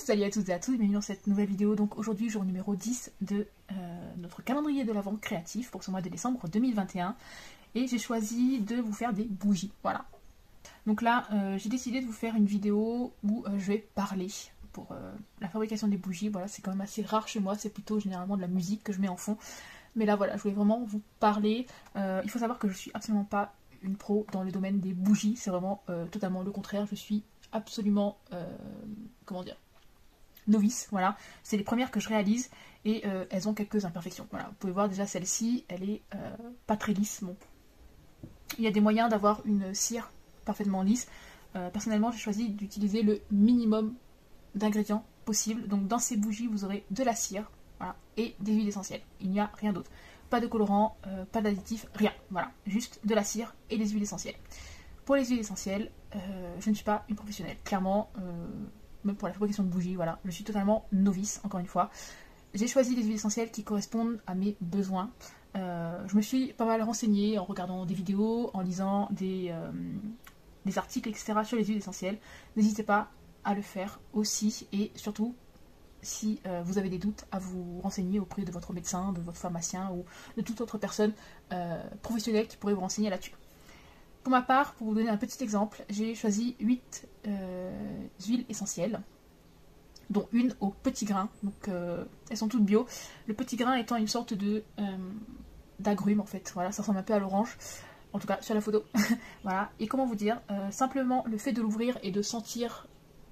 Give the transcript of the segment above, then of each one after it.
Salut à toutes et à tous, bienvenue dans cette nouvelle vidéo. Donc aujourd'hui, jour numéro 10 de notre calendrier de l'Avent créatif pour ce mois de décembre 2021. Et j'ai choisi de vous faire des bougies, voilà. Donc là, j'ai décidé de vous faire une vidéo où je vais parler pour la fabrication des bougies. Voilà, c'est quand même assez rare chez moi, c'est plutôt généralement de la musique que je mets en fond. Mais là voilà, je voulais vraiment vous parler. Il faut savoir que je suis absolument pas une pro dans le domaine des bougies, c'est vraiment totalement le contraire. Je suis absolument, comment dire, novice, voilà. C'est les premières que je réalise et elles ont quelques imperfections. Voilà, vous pouvez voir déjà celle-ci, elle est pas très lisse. Bon, il y a des moyens d'avoir une cire parfaitement lisse. Personnellement, j'ai choisi d'utiliser le minimum d'ingrédients possible. Donc dans ces bougies, vous aurez de la cire, voilà, et des huiles essentielles. Il n'y a rien d'autre. Pas de colorant, pas d'additif, rien. Voilà, juste de la cire et des huiles essentielles. Pour les huiles essentielles, je ne suis pas une professionnelle. Clairement, même pour la fabrication de bougies, voilà, je suis totalement novice, encore une fois. J'ai choisi des huiles essentielles qui correspondent à mes besoins. Je me suis pas mal renseignée en regardant des vidéos, en lisant des articles, etc. sur les huiles essentielles. N'hésitez pas à le faire aussi, et surtout, si vous avez des doutes, à vous renseigner auprès de votre médecin, de votre pharmacien ou de toute autre personne professionnelle qui pourrait vous renseigner là-dessus. Pour ma part, pour vous donner un petit exemple, j'ai choisi 8 huiles essentielles, dont une au petit grain, donc elles sont toutes bio. Le petit grain étant une sorte de d'agrumes en fait, voilà, ça ressemble un peu à l'orange, en tout cas sur la photo. Voilà, et comment vous dire, simplement le fait de l'ouvrir et de sentir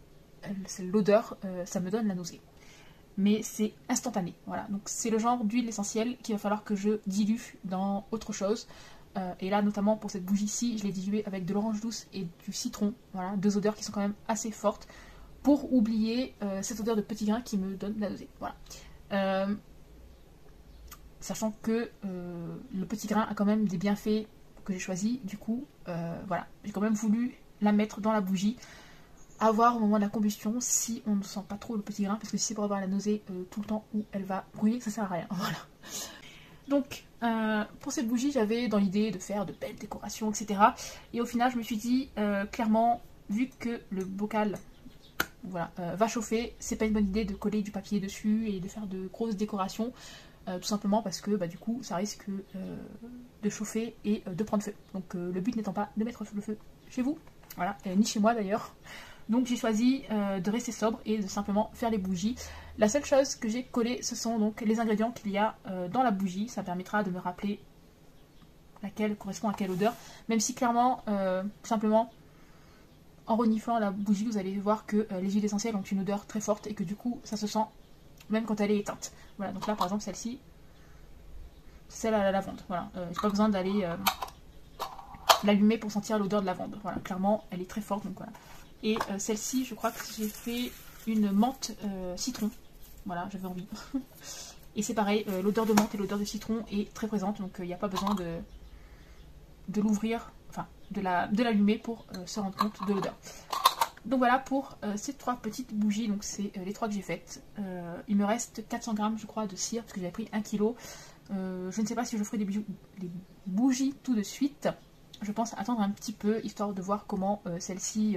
l'odeur, ça me donne la nausée. Mais c'est instantané, voilà, donc c'est le genre d'huile essentielle qu'il va falloir que je dilue dans autre chose. Et là, notamment pour cette bougie-ci, je l'ai diluée avec de l'orange douce et du citron. Voilà, deux odeurs qui sont quand même assez fortes pour oublier cette odeur de petit grain qui me donne la nausée. Voilà. Sachant que le petit grain a quand même des bienfaits que j'ai choisis. Du coup, voilà, j'ai quand même voulu la mettre dans la bougie, à voir au moment de la combustion si on ne sent pas trop le petit grain, parce que si c'est pour avoir la nausée tout le temps où elle va brûler, ça sert à rien. Voilà. Donc, pour cette bougie, j'avais dans l'idée de faire de belles décorations, etc. Et au final, je me suis dit, clairement, vu que le bocal voilà, va chauffer, c'est pas une bonne idée de coller du papier dessus et de faire de grosses décorations, tout simplement parce que du coup, ça risque de chauffer et de prendre feu. Donc, le but n'étant pas de mettre le feu chez vous, voilà, ni chez moi d'ailleurs. Donc j'ai choisi de rester sobre et de simplement faire les bougies. La seule chose que j'ai collée, ce sont donc les ingrédients qu'il y a dans la bougie. Ça permettra de me rappeler laquelle correspond à quelle odeur. Même si clairement, tout simplement, en reniflant la bougie, vous allez voir que les huiles essentielles ont une odeur très forte et que du coup, ça se sent même quand elle est éteinte. Voilà, donc là par exemple celle-ci, celle à la lavande. Voilà, j'ai pas besoin d'aller l'allumer pour sentir l'odeur de lavande. Voilà, clairement, elle est très forte, donc voilà. Et celle-ci, je crois que j'ai fait une menthe citron. Voilà, j'avais envie. Et c'est pareil, l'odeur de menthe et l'odeur de citron est très présente, donc il n'y a pas besoin de l'ouvrir, enfin de l'allumer pour se rendre compte de l'odeur. Donc voilà pour ces 3 petites bougies, donc c'est les 3 que j'ai faites. Il me reste 400 grammes, je crois, de cire, parce que j'avais pris 1 kg. Je ne sais pas si je ferai des bougies tout de suite. Je pense attendre un petit peu, histoire de voir comment celle-ci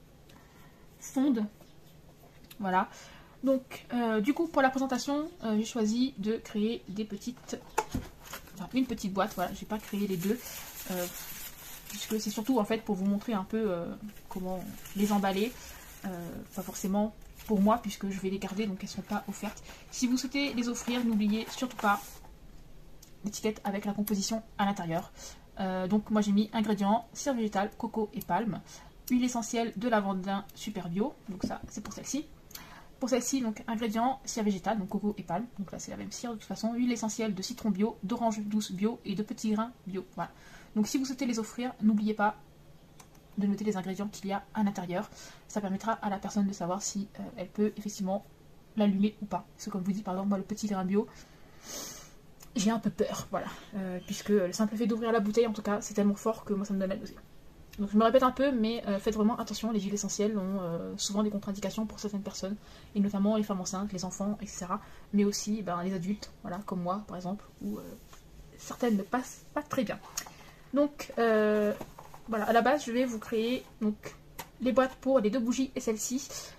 fonde. Voilà. Donc du coup pour la présentation, j'ai choisi de créer des petites, enfin une petite boîte. Voilà, j'ai pas créé les deux, puisque c'est surtout en fait pour vous montrer un peu comment les emballer. Pas forcément pour moi, puisque je vais les garder, donc elles sont pas offertes. Si vous souhaitez les offrir, n'oubliez surtout pas l'étiquette avec la composition à l'intérieur. Donc moi j'ai mis ingrédients, cire végétale, coco et palme, huile essentielle de lavandin super bio, donc ça c'est pour celle-ci. Pour celle-ci, donc ingrédients, cire végétale, donc coco et palme, donc là c'est la même cire de toute façon, huile essentielle de citron bio, d'orange douce bio et de petits grains bio. Voilà. Donc si vous souhaitez les offrir, n'oubliez pas de noter les ingrédients qu'il y a à l'intérieur. Ça permettra à la personne de savoir si elle peut effectivement l'allumer ou pas. Parce que comme je vous dis, par exemple, moi le petit grain bio, j'ai un peu peur, voilà, puisque le simple fait d'ouvrir la bouteille, en tout cas, c'est tellement fort que moi ça me donne la nausée. Donc je me répète un peu, mais faites vraiment attention, les huiles essentielles ont souvent des contre-indications pour certaines personnes, et notamment les femmes enceintes, les enfants, etc. Mais aussi les adultes, voilà, comme moi par exemple, où certaines ne passent pas très bien. Donc voilà, à la base je vais vous créer donc les boîtes pour les 2 bougies et celle-ci.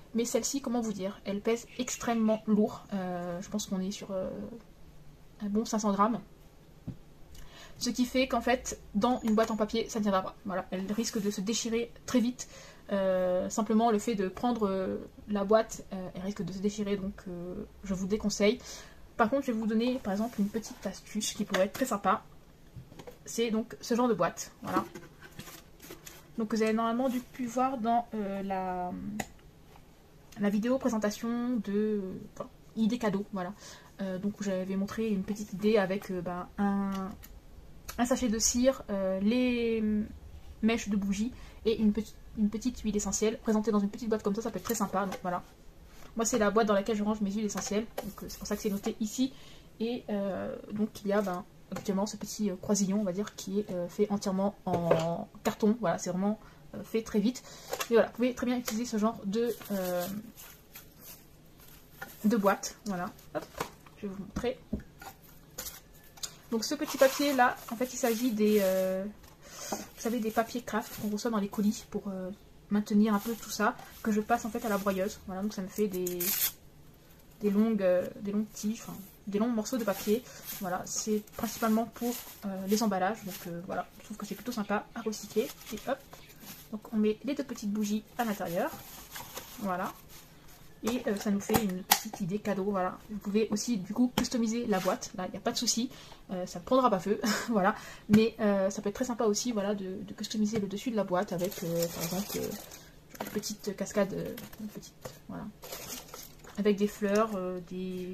Mais celle-ci, comment vous dire, elle pèse extrêmement lourd. Je pense qu'on est sur un bon 500 grammes. Ce qui fait qu'en fait, dans une boîte en papier, ça ne tiendra pas. Voilà, elle risque de se déchirer très vite. Simplement, le fait de prendre la boîte, elle risque de se déchirer, donc je vous déconseille. Par contre, je vais vous donner, par exemple, une petite astuce qui pourrait être très sympa. C'est donc ce genre de boîte, voilà. Donc vous avez normalement pu voir dans la vidéo présentation de idée cadeau, voilà. Donc j'avais montré une petite idée avec un sachet de cire, les mèches de bougie et une petite huile essentielle présentée dans une petite boîte comme ça peut être très sympa. Donc voilà. Moi c'est la boîte dans laquelle je range mes huiles essentielles, donc c'est pour ça que c'est noté ici. Et donc il y a actuellement ce petit croisillon, on va dire, qui est fait entièrement en carton. Voilà, c'est vraiment fait très vite. Et voilà, vous pouvez très bien utiliser ce genre de boîte. Voilà, hop, je vais vous montrer. Donc ce petit papier là, en fait il s'agit des, vous savez, des papiers craft qu'on reçoit dans les colis pour maintenir un peu tout ça, que je passe en fait à la broyeuse. Voilà, donc ça me fait des longues tiges, enfin, des longs morceaux de papier. Voilà, c'est principalement pour les emballages, donc voilà, je trouve que c'est plutôt sympa à recycler. Et hop, donc on met les deux petites bougies à l'intérieur, voilà. Et ça nous fait une petite idée cadeau, voilà. Vous pouvez aussi du coup customiser la boîte, là il n'y a pas de souci, ça ne prendra pas feu, voilà. Mais ça peut être très sympa aussi, voilà, de customiser le dessus de la boîte avec par exemple une petite cascade, voilà, avec des fleurs, des...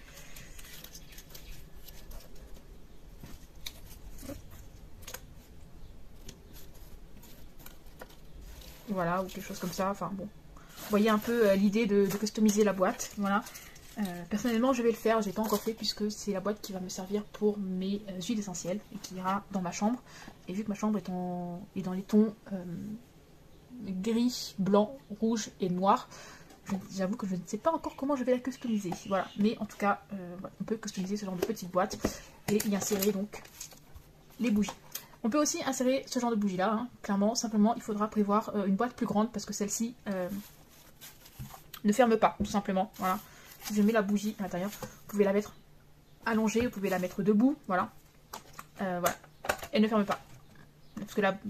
Voilà, ou quelque chose comme ça, enfin bon. Vous voyez un peu l'idée de customiser la boîte, voilà. Personnellement je vais le faire, je n'ai pas encore fait puisque c'est la boîte qui va me servir pour mes huiles essentielles et qui ira dans ma chambre. Et vu que ma chambre est dans les tons gris, blanc, rouge et noir, j'avoue que je ne sais pas encore comment je vais la customiser. Voilà, mais en tout cas, voilà, on peut customiser ce genre de petite boîte et y insérer donc les bougies. On peut aussi insérer ce genre de bougie là, hein, clairement, simplement il faudra prévoir une boîte plus grande parce que celle-ci ne ferme pas, tout simplement. Voilà. Si je mets la bougie à l'intérieur, vous pouvez la mettre allongée, vous pouvez la mettre debout, voilà. Voilà. Elle ne ferme pas. Parce que la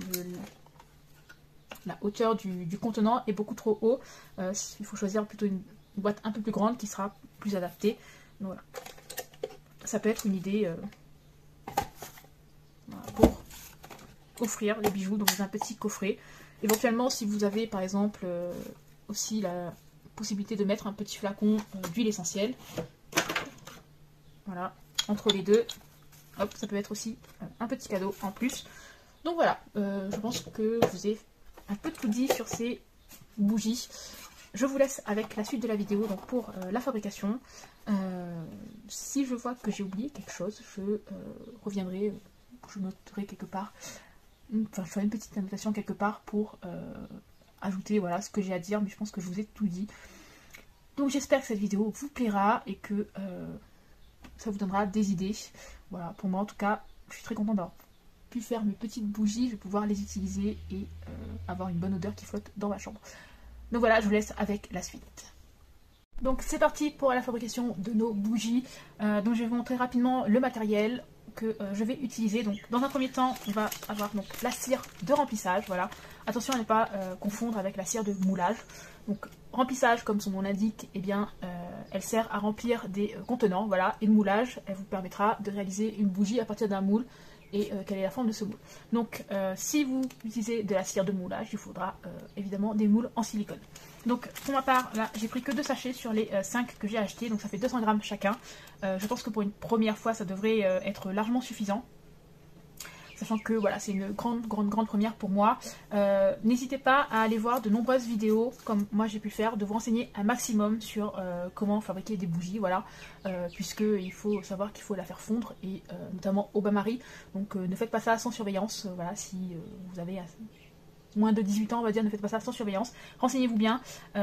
hauteur du contenant est beaucoup trop haut. Il faut choisir plutôt une boîte un peu plus grande qui sera plus adaptée. Donc, voilà. Ça peut être une idée voilà, pour offrir les bijoux dans un petit coffret. Éventuellement, si vous avez par exemple aussi la possibilité de mettre un petit flacon d'huile essentielle, voilà, entre les deux, hop, ça peut être aussi un petit cadeau en plus. Donc voilà, je pense que je vous ai un peu tout dit sur ces bougies. Je vous laisse avec la suite de la vidéo donc pour la fabrication. Si je vois que j'ai oublié quelque chose, je reviendrai, je noterai quelque part, enfin je ferai une petite annotation quelque part pour ajouter voilà ce que j'ai à dire, mais je pense que je vous ai tout dit. Donc j'espère que cette vidéo vous plaira et que ça vous donnera des idées. Voilà, pour moi en tout cas, je suis très contente d'avoir pu faire mes petites bougies, je vais pouvoir les utiliser et avoir une bonne odeur qui flotte dans ma chambre. Donc voilà, je vous laisse avec la suite. Donc c'est parti pour la fabrication de nos bougies. Donc je vais vous montrer rapidement le matériel que je vais utiliser. Donc dans un premier temps, on va avoir donc la cire de remplissage, voilà. Attention à ne pas confondre avec la cire de moulage. Donc remplissage, comme son nom l'indique, eh bien elle sert à remplir des contenants, voilà. Et le moulage, elle vous permettra de réaliser une bougie à partir d'un moule et quelle est la forme de ce moule. Donc si vous utilisez de la cire de moulage, il faudra évidemment des moules en silicone. Donc pour ma part, là j'ai pris que 2 sachets sur les 5 que j'ai achetés, donc ça fait 200 grammes chacun. Je pense que pour une première fois ça devrait être largement suffisant. Sachant que voilà, c'est une grande première pour moi. N'hésitez pas à aller voir de nombreuses vidéos, comme moi j'ai pu le faire, de vous renseigner un maximum sur comment fabriquer des bougies, voilà. Puisqu'il faut savoir qu'il faut la faire fondre, et notamment au bain-marie. Donc ne faites pas ça sans surveillance, voilà, si vous avez moins de 18 ans, on va dire, ne faites pas ça sans surveillance. Renseignez-vous bien,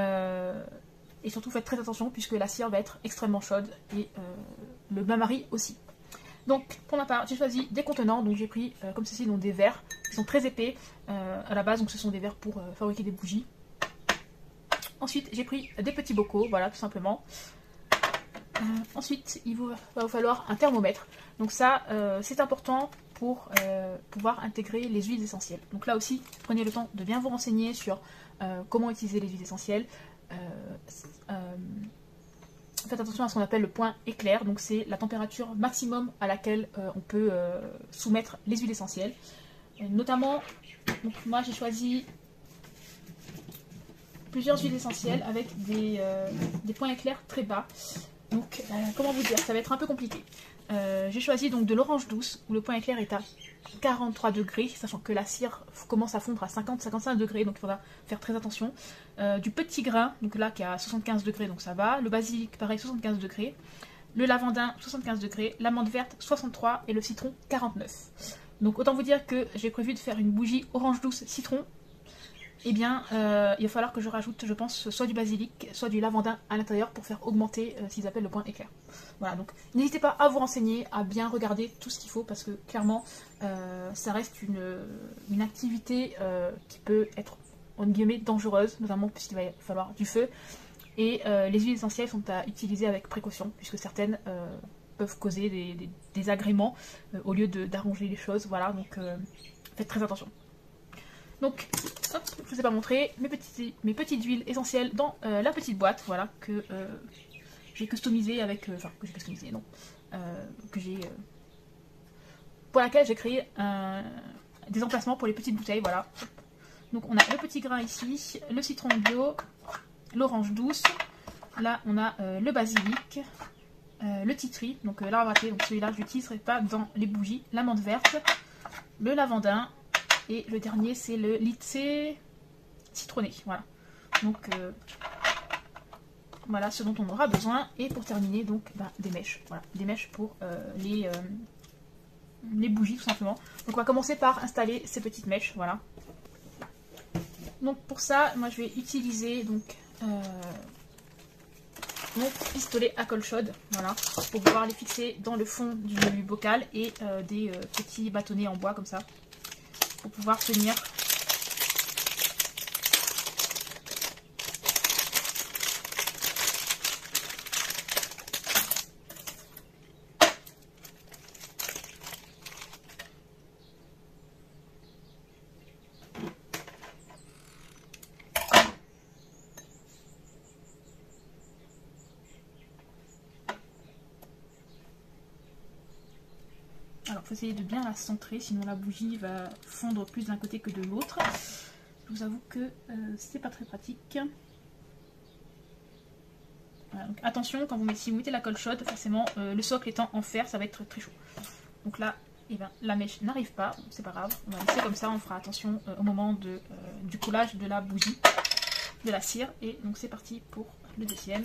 et surtout faites très attention, puisque la cire va être extrêmement chaude, et le bain-marie aussi. Donc pour ma part j'ai choisi des contenants, donc j'ai pris comme ceci, donc des verres qui sont très épais à la base, donc ce sont des verres pour fabriquer des bougies. Ensuite, j'ai pris des petits bocaux, voilà, tout simplement. Ensuite, il va vous falloir un thermomètre. Donc ça, c'est important pour pouvoir intégrer les huiles essentielles. Donc là aussi, prenez le temps de bien vous renseigner sur comment utiliser les huiles essentielles. Faites attention à ce qu'on appelle le point éclair. Donc c'est la température maximum à laquelle on peut soumettre les huiles essentielles. Notamment, donc moi j'ai choisi plusieurs huiles essentielles avec des points éclairs très bas. Donc, comment vous dire, ça va être un peu compliqué. J'ai choisi donc de l'orange douce, où le point éclair est à 43 degrés, sachant que la cire commence à fondre à 50-55 degrés, donc il faudra faire très attention. Du petit grain, donc là qui est à 75 degrés, donc ça va. Le basilic, pareil, 75 degrés. Le lavandin, 75 degrés. L'amande verte, 63. Et le citron, 49. Donc autant vous dire que j'ai prévu de faire une bougie orange douce citron. Eh bien, il va falloir que je rajoute, je pense, soit du basilic, soit du lavandin à l'intérieur pour faire augmenter ce qu'ils appellent le point éclair. Voilà, donc n'hésitez pas à vous renseigner, à bien regarder tout ce qu'il faut, parce que clairement, ça reste une activité qui peut être, en guillemets, dangereuse, notamment puisqu'il va falloir du feu. Et les huiles essentielles sont à utiliser avec précaution, puisque certaines peuvent causer des agréments au lieu d'arranger les choses. Voilà, donc faites très attention. Donc, hop, je vous ai pas montré mes petites huiles essentielles dans la petite boîte, voilà, que j'ai customisé avec, enfin, que j'ai customisé, non, pour laquelle j'ai créé des emplacements pour les petites bouteilles, voilà. Donc on a le petit grain ici, le citron bio, l'orange douce, là on a le basilic, le titri, donc l'arbre à thé, donc celui-là je l'utiliserai pas dans les bougies, l'amande verte, le lavandin. Et le dernier, c'est le lycée citronné. Voilà. Donc, voilà ce dont on aura besoin. Et pour terminer, donc, des mèches. Voilà. Des mèches pour les bougies, tout simplement. Donc, on va commencer par installer ces petites mèches. Voilà. Donc, pour ça, moi, je vais utiliser donc mon pistolet à colle chaude. Voilà. Pour pouvoir les fixer dans le fond du bocal. Et des petits bâtonnets en bois, comme ça. Pour pouvoir tenir Alors, il faut essayer de bien la centrer, sinon la bougie va fondre plus d'un côté que de l'autre. Je vous avoue que c'est pas très pratique. Voilà, donc attention, quand si vous mettez la colle chaude, forcément, le socle étant en fer, ça va être très chaud. Donc là, eh ben, la mèche n'arrive pas, c'est pas grave. On va laisser comme ça, on fera attention au moment du coulage de la bougie, de la cire. Et donc c'est parti pour le deuxième.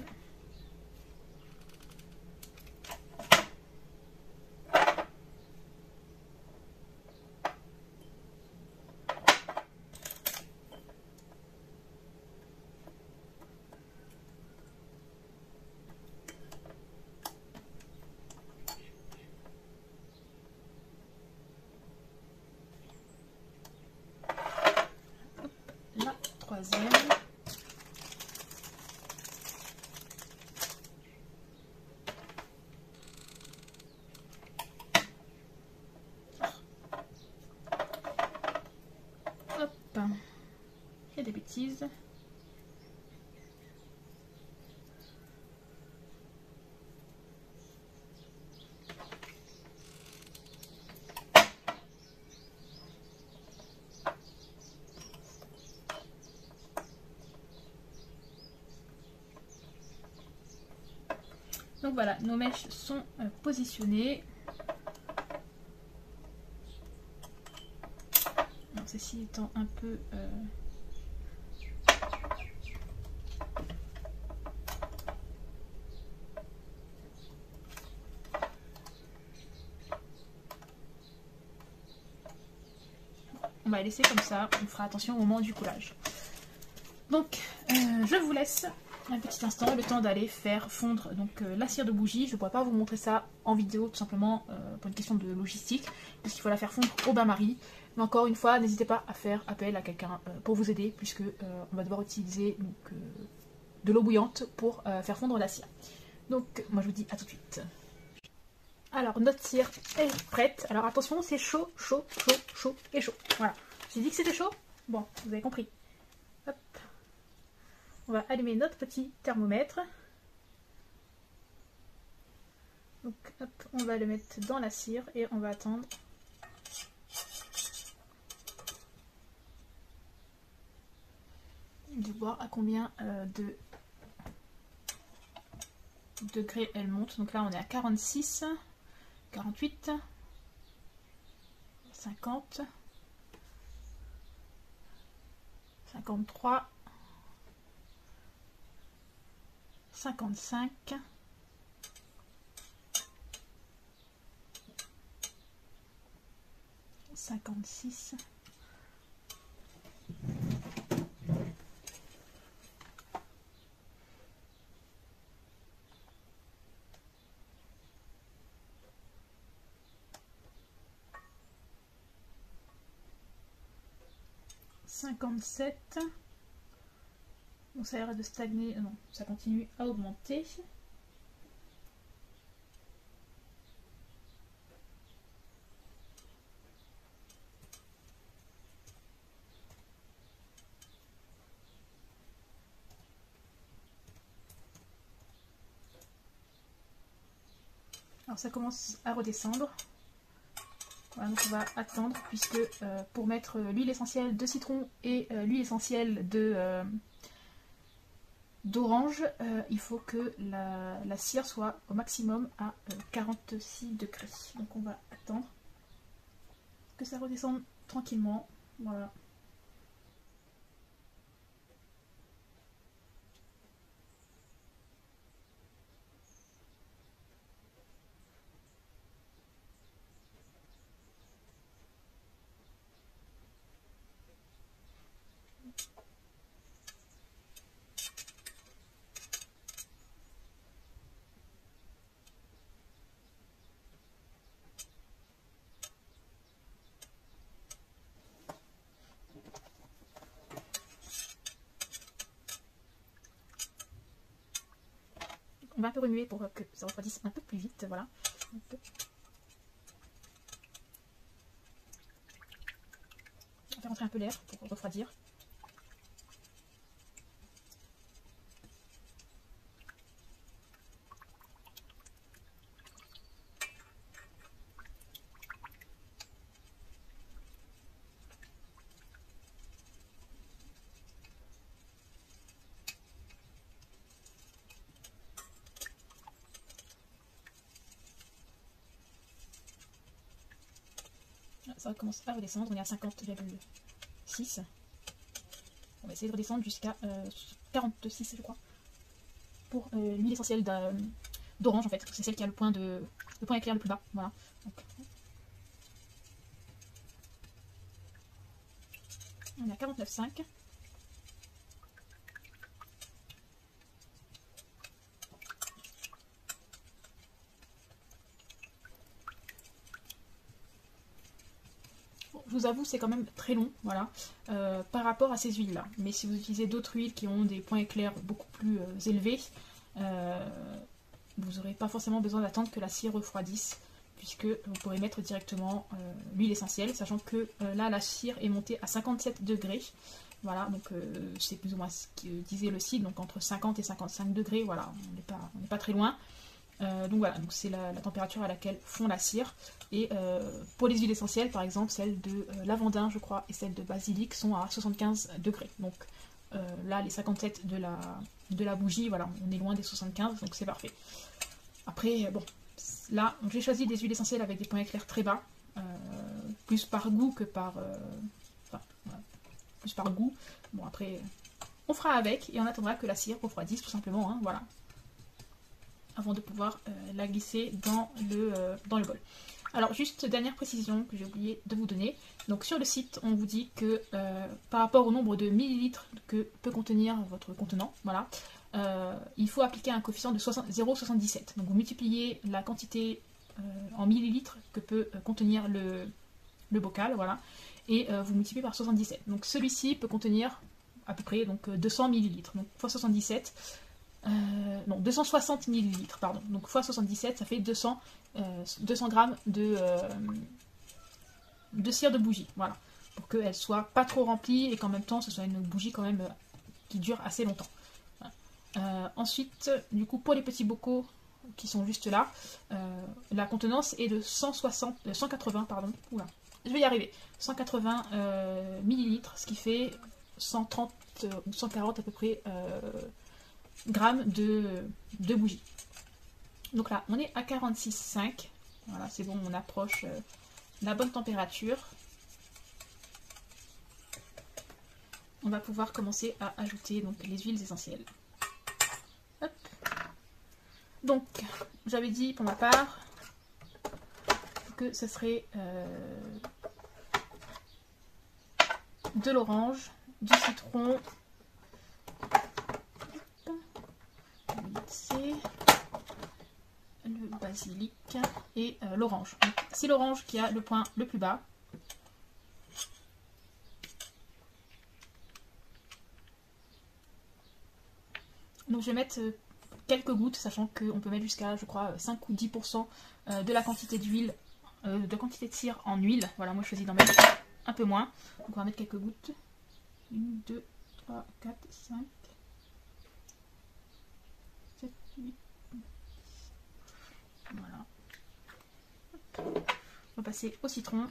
Troisième. Hop. Il y a des bêtises. Donc voilà, nos mèches sont positionnées. Ceci étant un peu... on va laisser comme ça, on fera attention au moment du coulage. Donc, je vous laisse un petit instant, le temps d'aller faire fondre donc la cire de bougie. Je ne pourrais pas vous montrer ça en vidéo, tout simplement pour une question de logistique, puisqu'il faut la faire fondre au bain-marie. Mais encore une fois, n'hésitez pas à faire appel à quelqu'un pour vous aider, puisque on va devoir utiliser donc, de l'eau bouillante pour faire fondre la cire. Donc moi je vous dis à tout de suite. Alors notre cire est prête. Alors attention, c'est chaud, chaud, chaud, chaud et chaud. Voilà. J'ai dit que c'était chaud. Bon, vous avez compris. Hop. On va allumer notre petit thermomètre. Donc hop, on va le mettre dans la cire et on va attendre. De voir à combien de degrés elle monte. Donc là on est à 46, 48, 50, 53, 55, 56, 57. Bon, ça arrête de stagner, non, ça continue à augmenter. Alors ça commence à redescendre. Voilà, donc on va attendre puisque pour mettre l'huile essentielle de citron et l'huile essentielle d'orange, il faut que la cire soit au maximum à 46 degrés. Donc on va attendre que ça redescende tranquillement. Voilà. On va un peu remuer pour que ça refroidisse un peu plus vite, voilà. On va faire rentrer un peu l'air pour refroidir. Ça commence à redescendre, on est à 50,6. On va essayer de redescendre jusqu'à 46 je crois. Pour l'huile essentielle d'orange en fait, c'est celle qui a le point éclair le plus bas. Voilà. Donc, on est à 49,5. Je vous avoue, c'est quand même très long, voilà, par rapport à ces huiles-là. Mais si vous utilisez d'autres huiles qui ont des points éclairs beaucoup plus élevés, vous n'aurez pas forcément besoin d'attendre que la cire refroidisse, puisque vous pourrez mettre directement l'huile essentielle, sachant que là, la cire est montée à 57 degrés. Voilà, donc c'est plus ou moins ce que disait le site, donc entre 50 et 55 degrés, voilà, on n'est pas très loin. Donc voilà, donc c'est la température à laquelle fond la cire. Et pour les huiles essentielles, par exemple, celles de lavandin, je crois, et celles de basilic sont à 75 degrés. Donc là, les 57 de la bougie, voilà, on est loin des 75, donc c'est parfait. Après, bon, là, j'ai choisi des huiles essentielles avec des points éclairs très bas, plus par goût que par... enfin, voilà, plus par goût. Bon, après, on fera avec, et on attendra que la cire refroidisse, tout simplement, hein, voilà, avant de pouvoir la glisser dans le bol. Alors juste dernière précision que j'ai oublié de vous donner. Donc sur le site on vous dit que par rapport au nombre de millilitres que peut contenir votre contenant, voilà, il faut appliquer un coefficient de 0,77. Donc vous multipliez la quantité en millilitres que peut contenir le bocal, voilà, et vous multipliez par 77. Donc celui-ci peut contenir à peu près donc 200 millilitres. Donc x 77, non 260 millilitres, pardon. Donc x 77, ça fait 200 grammes de cire de bougie. Voilà, pour qu'elle soit pas trop remplie et qu'en même temps ce soit une bougie quand même qui dure assez longtemps. Voilà. Ensuite, du coup, pour les petits bocaux qui sont juste là, la contenance est de 180, pardon. Oula, je vais y arriver. 180 millilitres, ce qui fait 130 ou 140 à peu près grammes de bougie. Donc là, on est à 46,5. Voilà, c'est bon, on approche la bonne température. On va pouvoir commencer à ajouter donc les huiles essentielles. Hop. Donc, j'avais dit pour ma part que ce serait de l'orange, du citron, le basilic et l'orange. C'est l'orange qui a le point le plus bas. Donc je vais mettre quelques gouttes, sachant qu'on peut mettre jusqu'à, je crois, 5 ou 10% de la quantité d'huile, de la quantité de cire en huile. Voilà, moi je choisis d'en mettre un peu moins. Donc on va mettre quelques gouttes. 1, 2, 3, 4, 5, 7, 8. Voilà. On va passer au citron.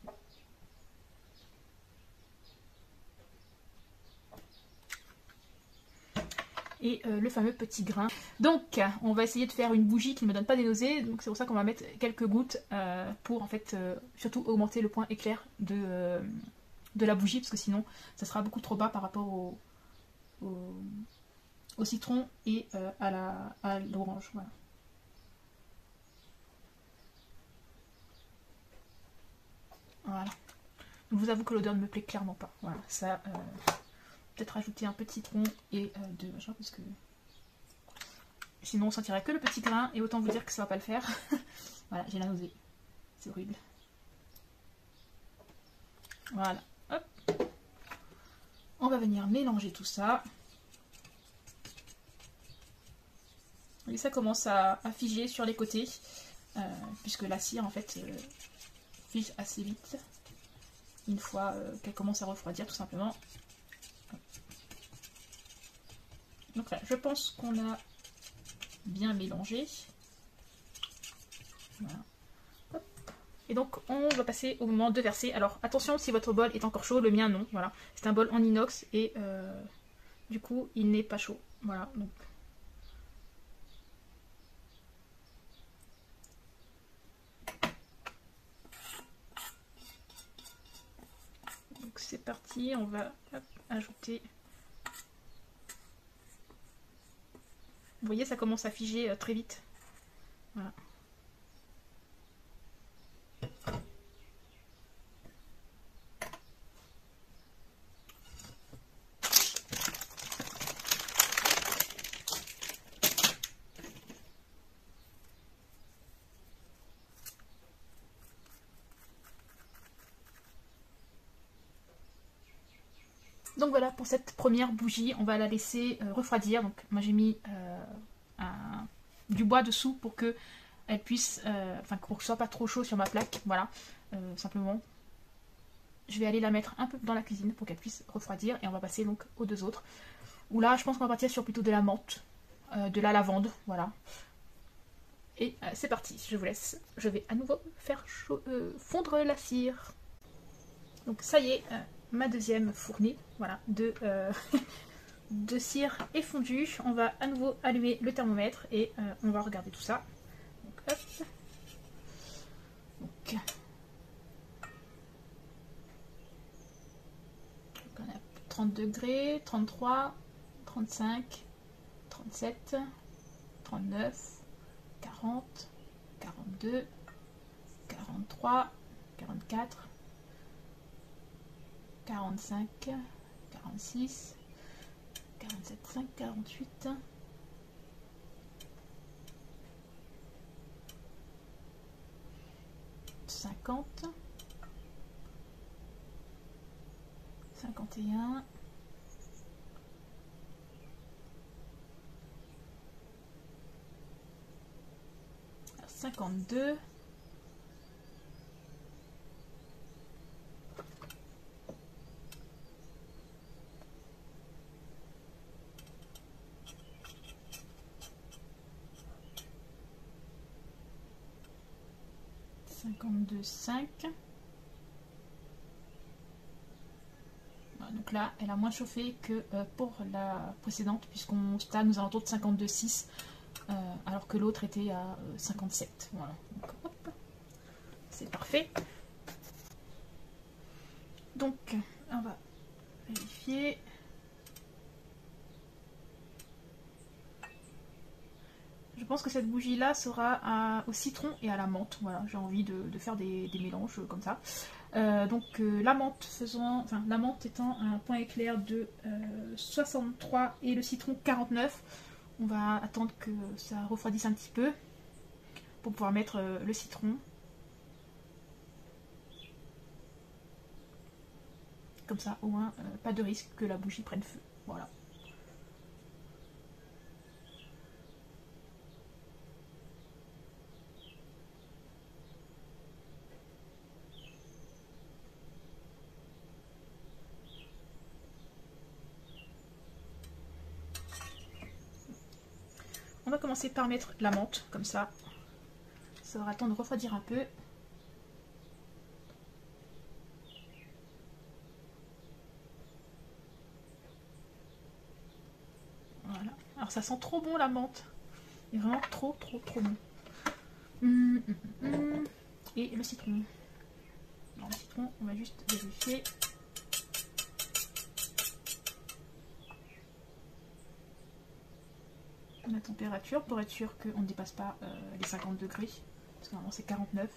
Et le fameux petit grain. Donc on va essayer de faire une bougie qui ne me donne pas des nausées. Donc c'est pour ça qu'on va mettre quelques gouttes pour en fait surtout augmenter le point éclair de la bougie, parce que sinon ça sera beaucoup trop bas par rapport au citron et à l'orange. Voilà. Voilà. Donc, je vous avoue que l'odeur ne me plaît clairement pas. Voilà, ça peut-être rajouter un peu de citron et de machin, parce que sinon on sentirait que le petit grain, et autant vous dire que ça va pas le faire. Voilà, j'ai la nausée. C'est horrible. Voilà, hop. On va venir mélanger tout ça. Et ça commence à figer sur les côtés, puisque la cire en fait fige assez vite, une fois qu'elle commence à refroidir tout simplement. Donc là, je pense qu'on a bien mélangé. Voilà. Hop. Et donc on va passer au moment de verser. Alors attention, si votre bol est encore chaud, le mien non. Voilà, c'est un bol en inox et du coup il n'est pas chaud. Voilà, donc c'est parti, on va ajouter. Vous voyez, ça commence à figer très vite. Voilà. Donc voilà pour cette première bougie, on va la laisser refroidir. Donc moi j'ai mis du bois dessous pour que elle puisse, pour que ce soit pas trop chaud sur ma plaque. Voilà, simplement. Je vais aller la mettre un peu dans la cuisine pour qu'elle puisse refroidir et on va passer donc aux deux autres. Où là je pense qu'on va partir sur plutôt de la menthe, de la lavande, voilà. Et c'est parti, je vous laisse. Je vais à nouveau faire fondre la cire. Donc ça y est. Ma deuxième fournée, voilà, de cire est fondue. On va à nouveau allumer le thermomètre et on va regarder tout ça. Donc, hop. Donc on a 30 degrés, 33, 35, 37, 39, 40, 42, 43, 44, 45, 46, 47, 5, 48, 50, 51, 52. « 5. Voilà, donc là, elle a moins chauffé que pour la précédente, puisqu'on stade aux alentours de 52,6, alors que l'autre était à 57. Voilà, donc hop, c'est parfait. Donc, on va vérifier. Je pense que cette bougie là sera au citron et à la menthe. Voilà, j'ai envie de faire des mélanges comme ça. Donc la menthe la menthe étant un point éclair de 63 et le citron 49. On va attendre que ça refroidisse un petit peu pour pouvoir mettre le citron. Comme ça, au moins, pas de risque que la bougie prenne feu. Voilà. On va commencer par mettre la menthe, comme ça. Ça aura le temps de refroidir un peu. Voilà. Alors ça sent trop bon la menthe. C'est vraiment trop bon. Et le citron. Non, le citron, on va juste vérifier. La température pour être sûr qu'on ne dépasse pas les 50 degrés. Parce que normalement c'est 49.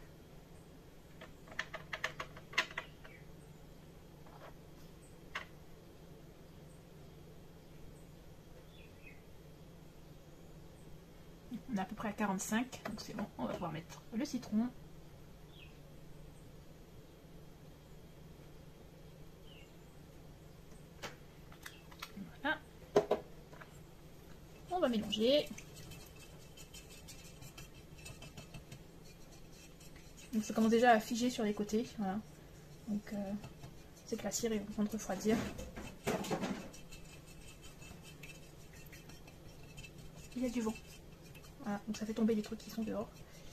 On est à peu près à 45, donc c'est bon, on va pouvoir mettre le citron. Voilà. On va mélanger. Donc ça commence déjà à figer sur les côtés, voilà. Donc c'est que la cire est en train de refroidir. Il y a du vent. Voilà, donc ça fait tomber les trucs qui sont dehors.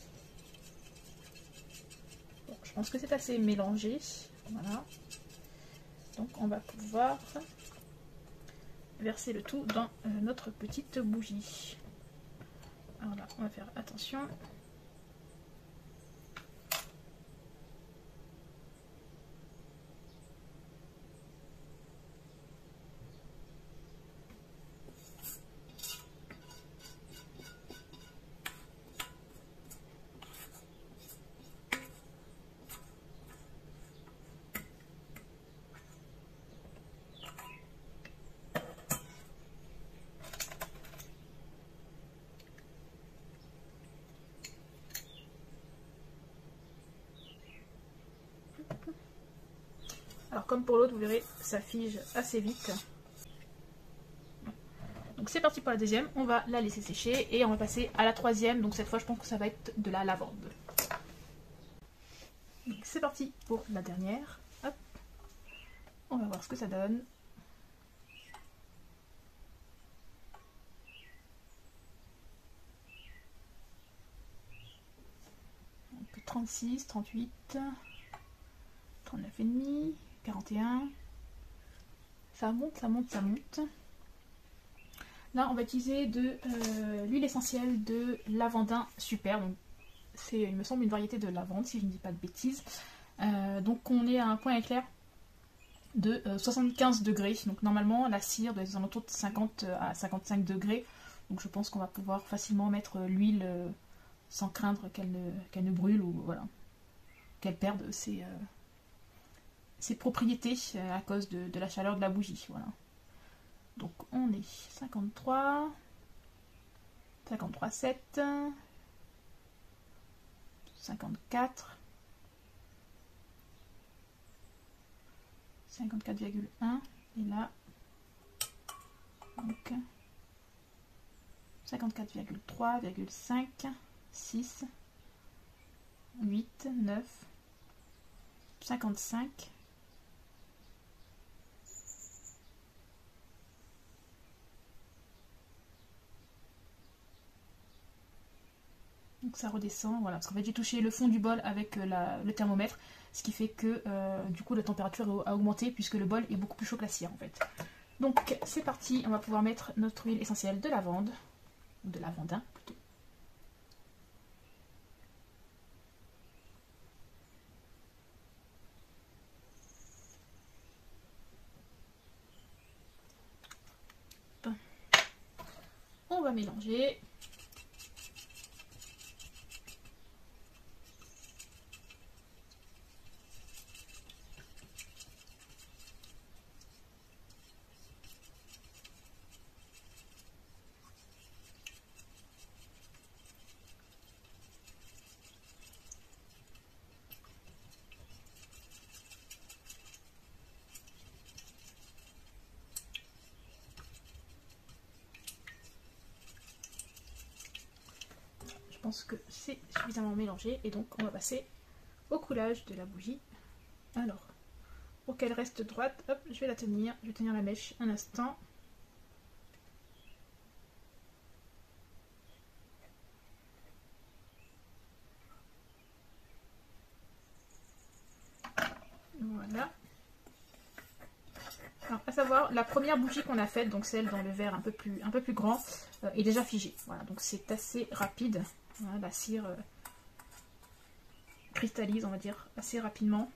Bon, je pense que c'est assez mélangé. Voilà. Donc on va pouvoir verser le tout dans notre petite bougie. Alors là, on va faire attention. Alors comme pour l'autre, vous verrez, ça fige assez vite. Donc c'est parti pour la deuxième, on va la laisser sécher et on va passer à la troisième. Donc cette fois, je pense que ça va être de la lavande. C'est parti pour la dernière. Hop. On va voir ce que ça donne. Donc 36, 38, 39,5, 41. Ça monte, ça monte, ça monte. Là, on va utiliser de l'huile essentielle de lavandin super. Donc, c'est, il me semble, une variété de lavande, si je ne dis pas de bêtises. Donc, on est à un point éclair de 75 degrés. Donc, normalement, la cire doit être aux alentours de 50 à 55 degrés. Donc, je pense qu'on va pouvoir facilement mettre l'huile sans craindre qu'elle ne brûle ou voilà, qu'elle perde ses propriétés à cause de la chaleur de la bougie. Voilà. Donc on est 53, 53,7, 54, 54,1 et là donc 54,3,5, 6, 8, 9, 55. Donc ça redescend, voilà, parce qu'en fait j'ai touché le fond du bol avec le thermomètre, ce qui fait que du coup la température a augmenté puisque le bol est beaucoup plus chaud que la cire en fait. Donc c'est parti, on va pouvoir mettre notre huile essentielle de lavande, ou de lavandin plutôt. On va mélanger. Je pense que c'est suffisamment mélangé et donc on va passer au coulage de la bougie. Alors, pour qu'elle reste droite, hop, je vais tenir la mèche un instant. Voilà. Alors, à savoir, la première bougie qu'on a faite, donc celle dans le verre un peu plus grand, est déjà figée. Voilà, donc c'est assez rapide. Voilà, la cire cristallise, on va dire, assez rapidement.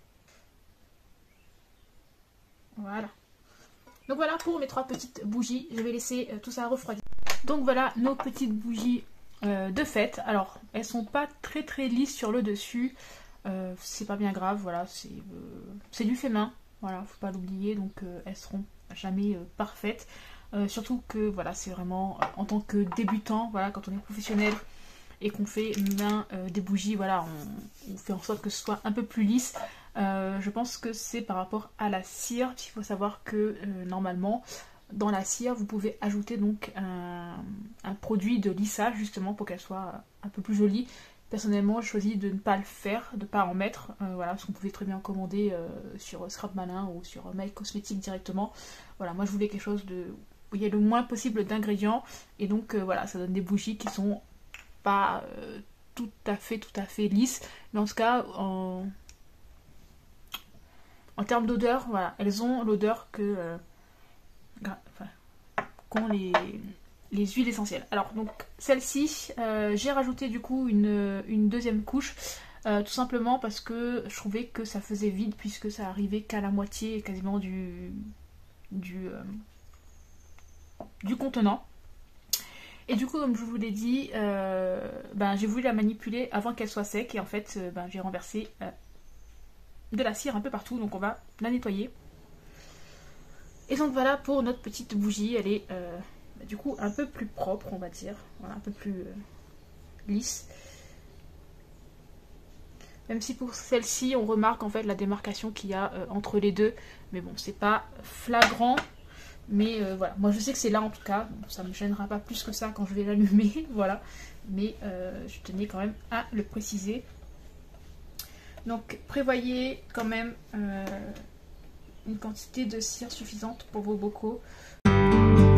Voilà. Donc voilà pour mes 3 petites bougies. Je vais laisser tout ça refroidir. Donc voilà nos petites bougies de fête. Alors, elles sont pas très lisses sur le dessus. C'est pas bien grave, voilà, c'est du fait main. Voilà, faut pas l'oublier, donc elles seront jamais parfaites. Surtout que voilà, c'est vraiment en tant que débutant, voilà, quand on est professionnel et qu'on fait main des bougies, voilà, on fait en sorte que ce soit un peu plus lisse. Je pense que c'est par rapport à la cire. Il faut savoir que normalement, dans la cire, vous pouvez ajouter donc un produit de lissage justement pour qu'elle soit un peu plus jolie. Personnellement, je choisis de ne pas le faire, de ne pas en mettre, voilà, parce qu'on pouvait très bien commander sur Scrap Malin ou sur My Cosmetics directement. Voilà, moi je voulais quelque chose où il y a le moins possible d'ingrédients, et donc voilà, ça donne des bougies qui sont pas tout à fait lisses, mais en tout cas, en termes d'odeur, voilà, elles ont l'odeur qu'ont les huiles essentielles. Alors donc celle-ci, j'ai rajouté du coup une deuxième couche, tout simplement parce que je trouvais que ça faisait vide puisque ça arrivait qu'à la moitié quasiment du contenant. Et du coup, comme je vous l'ai dit, j'ai voulu la manipuler avant qu'elle soit sec et en fait j'ai renversé de la cire un peu partout, donc on va la nettoyer. Et donc voilà pour notre petite bougie, elle est du coup un peu plus propre, on va dire, voilà, un peu plus lisse. Même si pour celle-ci on remarque en fait la démarcation qu'il y a entre les deux, mais bon, c'est pas flagrant. Mais voilà, moi je sais que c'est là en tout cas, bon, ça me gênera pas plus que ça quand je vais l'allumer, voilà. Mais je tenais quand même à le préciser. Donc prévoyez quand même une quantité de cire suffisante pour vos bocaux.